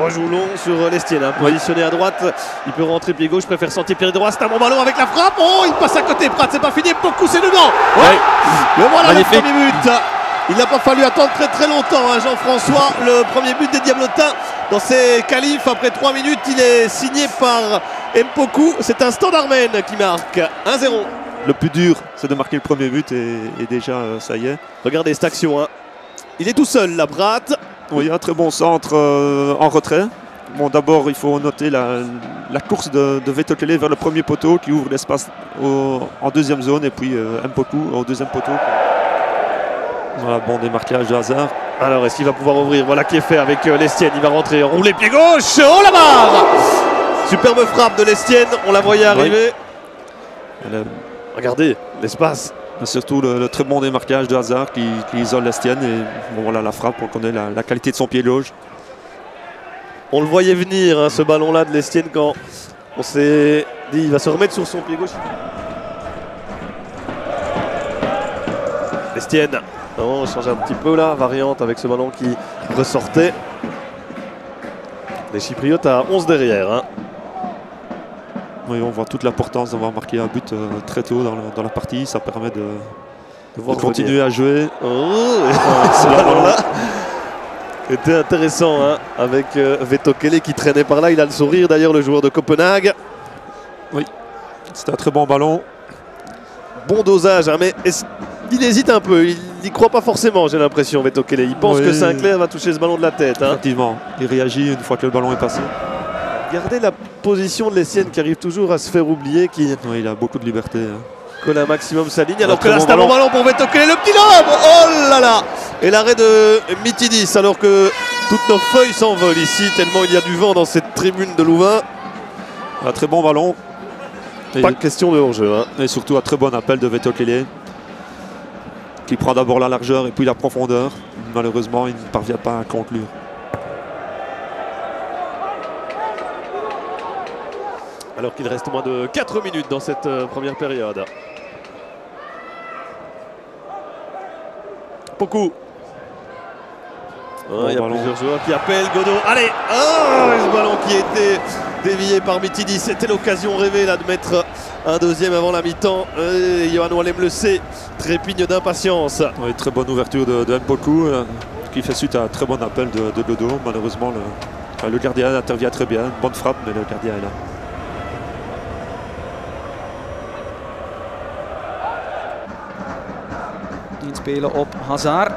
rejoue long sur Lestienne, hein, positionné à droite, il peut rentrer pied gauche, préfère sortir pied droit, c'est un bon ballon avec la frappe, oh il passe à côté, Prat, c'est pas fini, beaucoup c'est dedans, ouais. Mais voilà magnifique. Le premier but, il n'a pas fallu attendre très longtemps, hein, Jean-François, le premier but des Diablotins dans ces qualifs, après 3 minutes, il est signé par Mpoku, c'est un Standard Men qui marque 1-0. Le plus dur, c'est de marquer le premier but et déjà, ça y est. Regardez cette action, hein. Il est tout seul, là, Prat. Oui, un très bon centre en retrait. Bon, d'abord, il faut noter la course de Vetokele vers le premier poteau qui ouvre l'espace en deuxième zone et puis Mpoku au deuxième poteau. Voilà, bon démarquage de Hazard. Alors, est-ce qu'il va pouvoir ouvrir? Voilà qui est fait avec Lestienne. Il va rentrer, enrouler pied gauche. Oh la barre! Superbe frappe de Lestienne. On la voyait arriver. Oui. Regardez l'espace. Surtout le très bon démarquage de Hazard qui isole Lestienne. Et bon, voilà la frappe, on connaît la qualité de son pied gauche. On le voyait venir, hein, ce ballon-là de Lestienne, quand on s'est dit il va se remettre sur son pied gauche. Lestienne. On change un petit peu là, variante avec ce ballon qui ressortait. Les Chypriotes à 11 derrière. Hein. Oui, on voit toute l'importance d'avoir marqué un but très tôt dans la partie. Ça permet de continuer à jouer. Oh, ce ballon-là était intéressant, hein, avec Vetokele qui traînait par là. Il a le sourire d'ailleurs, le joueur de Copenhague. Oui, c'était un très bon ballon. Bon dosage, hein, mais il hésite un peu. Il n'y croit pas forcément, j'ai l'impression, Vetokele. Il pense que Sinclair va toucher ce ballon de la tête. Hein. Effectivement, il réagit une fois que le ballon est passé. Regardez la position de Lestienne qui arrive toujours à se faire oublier. Oui, il a beaucoup de liberté. Hein. Colle un maximum sa ligne. Alors que là, c'est un bon ballon pour Vetokele. Le petit lobe. Oh là là. Et l'arrêt de Mitidis. Alors que toutes nos feuilles s'envolent ici, tellement il y a du vent dans cette tribune de Louvain. Un très bon ballon. Pas de question de hors-jeu. Hein. Et surtout un très bon appel de Vetokele, qui prend d'abord la largeur et puis la profondeur. Malheureusement, il ne parvient pas à conclure. Alors qu'il reste moins de 4 minutes dans cette première période. Beaucoup. Il y a plusieurs joueurs qui appellent Godot. Allez, ce ballon qui a été dévié par Mitidis. C'était l'occasion rêvée là, de mettre un deuxième avant la mi-temps. Johan Wallem le sait, trépigne d'impatience. Oui, très bonne ouverture de Mpoku qui fait suite à un très bon appel de Godot. Malheureusement, le gardien intervient très bien. Bonne frappe, mais le gardien est là. Inspelen op Hazard.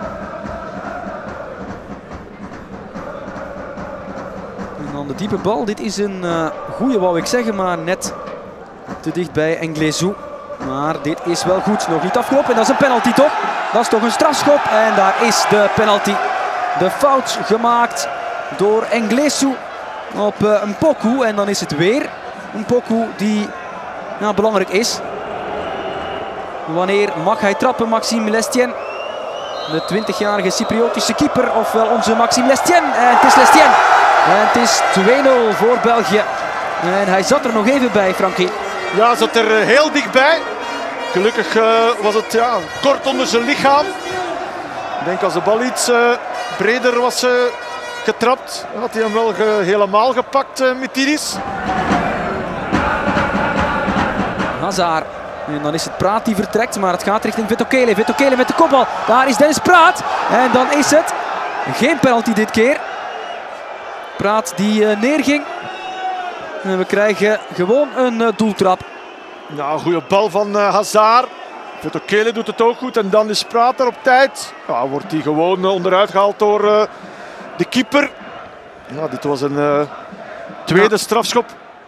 En dan de diepe bal. Dit is een goeie, wou ik zeggen, maar net te dicht bij Englezou. Maar dit is wel goed. Nog niet afgelopen. En dat is een penalty toch? Dat is toch een strafschop. En daar is de penalty. De fout gemaakt door Englezou op Mpoku. En dan is het weer Mpoku die belangrijk is. Wanneer mag hij trappen, Maxime Lestienne? De 20-jarige Cypriotische keeper, ofwel onze Maxime Lestienne. En het is Lestienne. En het is 2-0 voor België. En hij zat er nog even bij, Frankie. Ja, zat er heel dichtbij. Gelukkig was het kort onder zijn lichaam. Ik denk als de bal iets breder was getrapt, had hij hem wel helemaal gepakt, Mitidis. Hazard. En dan is het Praat die vertrekt, maar het gaat richting Vetokele. Vetokele met de kopbal. Daar is Dennis Praat. En dan is het geen penalty dit keer. Praat die neerging. En we krijgen gewoon een doeltrap. Nou, een goede bal van Hazard. Vetokele doet het ook goed. En dan is Praat er op tijd. Ja, wordt hij gewoon onderuit gehaald door de keeper. Ja, dit was een tweede strafschop.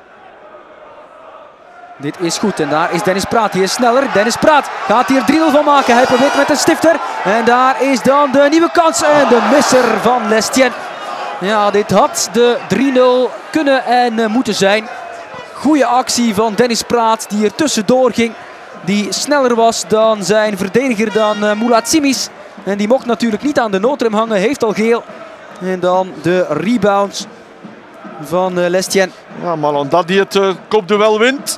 Dit is goed en daar is Dennis Praat, die is sneller. Dennis Praat gaat hier 3-0 van maken. Hij probeert met een stifter. En daar is dan de nieuwe kans en de misser van Lestienne. Ja, dit had de 3-0 kunnen en moeten zijn. Goeie actie van Dennis Praat die er tussendoor ging. Die sneller was dan zijn verdediger, dan Mulat Simis. En die mocht natuurlijk niet aan de noodrem hangen, heeft al geel. En dan de rebound van Lestienne. Ja, maar omdat hij het kopduel wint.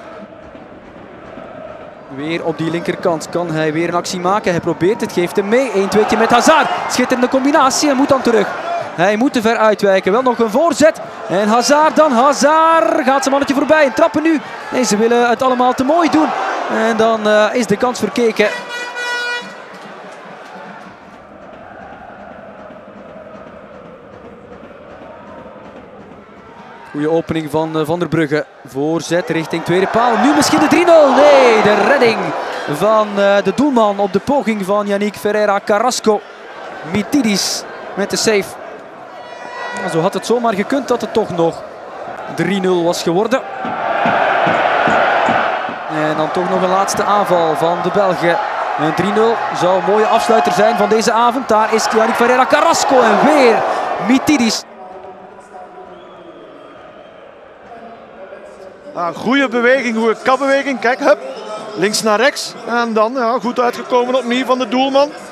Weer op die linkerkant kan hij weer een actie maken. Hij probeert het, geeft hem mee. 1-2'tje met Hazard. Schitterende combinatie en moet dan terug Hij moet te ver uitwijken. Wel nog een voorzet. En Hazard dan. Hazard gaat zijn mannetje voorbij. En trappen nu. Nee, ze willen het allemaal te mooi doen. En dan is de kans verkeken. Goeie opening van Van der Brugge. Voorzet richting tweede paal. Nu misschien de 3-0. Nee, de redding van de doelman op de poging van Yannick Ferreira Carrasco. Mitidis met de save. Zo had het zomaar gekund dat het toch nog 3-0 was geworden. En dan toch nog een laatste aanval van de Belgen. Een 3-0 zou een mooie afsluiter zijn van deze avond. Daar is Yannick Ferreira Carrasco en weer Mitidis. Goede beweging, goede kapbeweging. Kijk, hup, links naar rechts. En dan goed uitgekomen opnieuw van de doelman.